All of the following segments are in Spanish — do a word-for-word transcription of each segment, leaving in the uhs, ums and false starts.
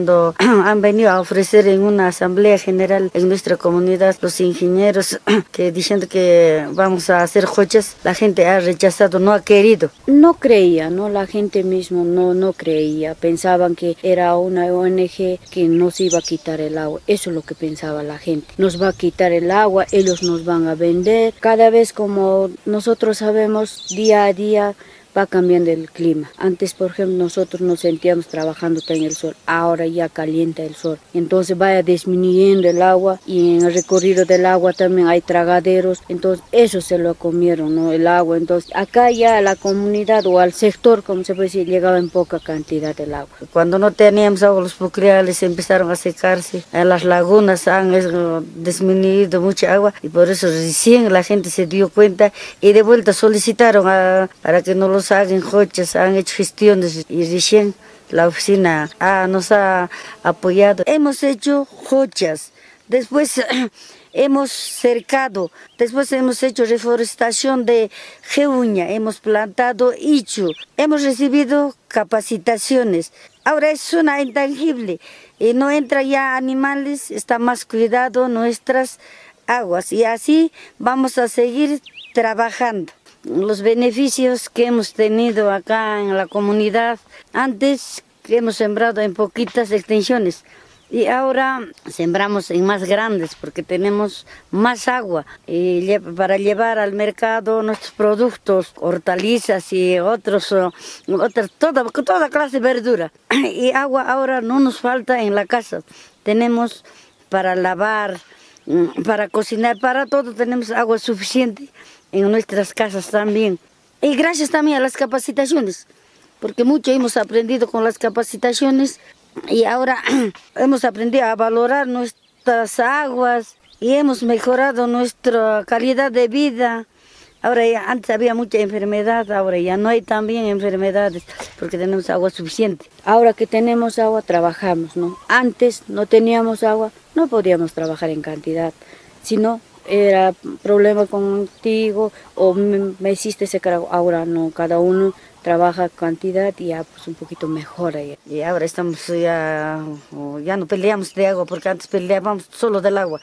cuando han venido a ofrecer en una asamblea general en nuestra comunidad los ingenieros que diciendo que vamos a hacer jochas, la gente ha rechazado, no ha querido. No creía, ¿no? La gente mismo no, no creía, pensaban que era una O N G que nos iba a quitar el agua, eso es lo que pensaba la gente, nos va a quitar el agua, ellos nos van a vender, cada vez como nosotros sabemos día a día va cambiando el clima. Antes, por ejemplo, nosotros nos sentíamos trabajando en el sol, ahora ya calienta el sol. Entonces vaya disminuyendo el agua y en el recorrido del agua también hay tragaderos. Entonces eso se lo comieron, ¿no? El agua. Entonces acá ya a la comunidad o al sector, como se puede decir, llegaba en poca cantidad el agua. Cuando no teníamos agua, los pluviales empezaron a secarse. En las lagunas han disminuido mucha agua y por eso recién la gente se dio cuenta y de vuelta solicitaron a, para que no los hagan jochas, han hecho gestiones y recién la oficina ah, nos ha apoyado. Hemos hecho jochas, después hemos cercado, después hemos hecho reforestación de jeuña, hemos plantado ichu, hemos recibido capacitaciones. Ahora es una intangible y no entra ya animales, está más cuidado nuestras aguas y así vamos a seguir trabajando. Los beneficios que hemos tenido acá en la comunidad, antes hemos sembrado en poquitas extensiones y ahora sembramos en más grandes porque tenemos más agua y para llevar al mercado nuestros productos, hortalizas y otros, otras, toda, toda clase de verdura. Y agua ahora no nos falta en la casa, tenemos para lavar, para cocinar, para todo tenemos agua suficiente. En nuestras casas también. Y gracias también a las capacitaciones, porque mucho hemos aprendido con las capacitaciones y ahora hemos aprendido a valorar nuestras aguas y hemos mejorado nuestra calidad de vida. Ahora ya, antes había mucha enfermedad, ahora ya no hay también enfermedades porque tenemos agua suficiente. Ahora que tenemos agua trabajamos, ¿no? Antes no teníamos agua, no podíamos trabajar en cantidad, sino era problema contigo o me, me hiciste secar agua. Ahora no, cada uno trabaja cantidad y ya pues un poquito mejor ahí. Y ahora estamos ya, ya no peleamos de agua porque antes peleábamos solo del agua.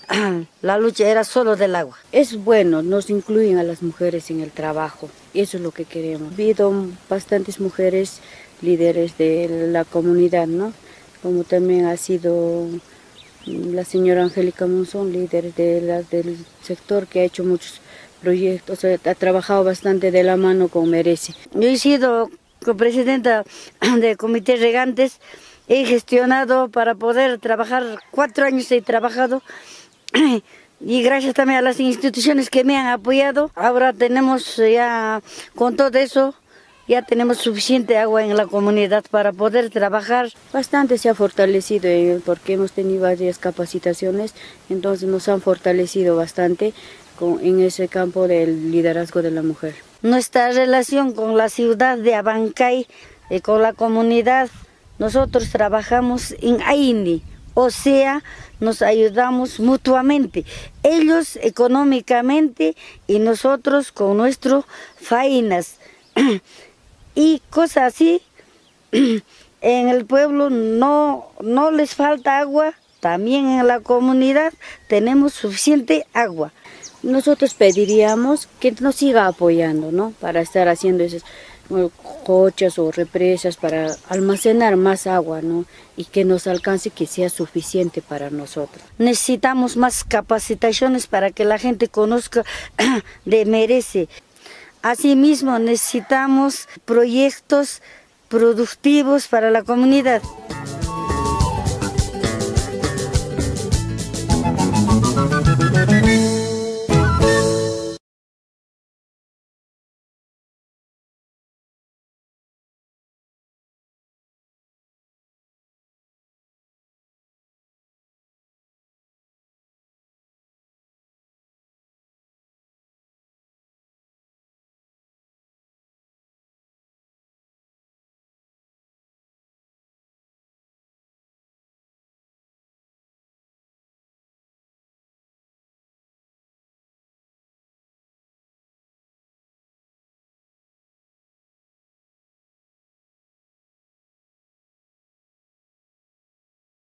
La lucha era solo del agua. Es bueno, nos incluyen a las mujeres en el trabajo, eso es lo que queremos. Ha habido bastantes mujeres líderes de la comunidad, ¿no? Como también ha sido la señora Angélica Monzón, líder de la, del sector, que ha hecho muchos proyectos, ha trabajado bastante de la mano con Merece. Yo he sido copresidenta del Comité Regantes, he gestionado para poder trabajar, cuatro años he trabajado, y gracias también a las instituciones que me han apoyado, ahora tenemos ya, con todo eso, ya tenemos suficiente agua en la comunidad para poder trabajar. Bastante se ha fortalecido porque hemos tenido varias capacitaciones, entonces nos han fortalecido bastante con, en ese campo del liderazgo de la mujer. Nuestra relación con la ciudad de Abancay y con la comunidad, nosotros trabajamos en AINI, o sea, nos ayudamos mutuamente, ellos económicamente y nosotros con nuestras faenas. Y cosas así, en el pueblo no, no les falta agua, también en la comunidad tenemos suficiente agua. Nosotros pediríamos que nos siga apoyando, ¿no? Para estar haciendo esas cochas o represas para almacenar más agua, ¿no? Y que nos alcance, que sea suficiente para nosotros. Necesitamos más capacitaciones para que la gente conozca de Merece. Asimismo, necesitamos proyectos productivos para la comunidad.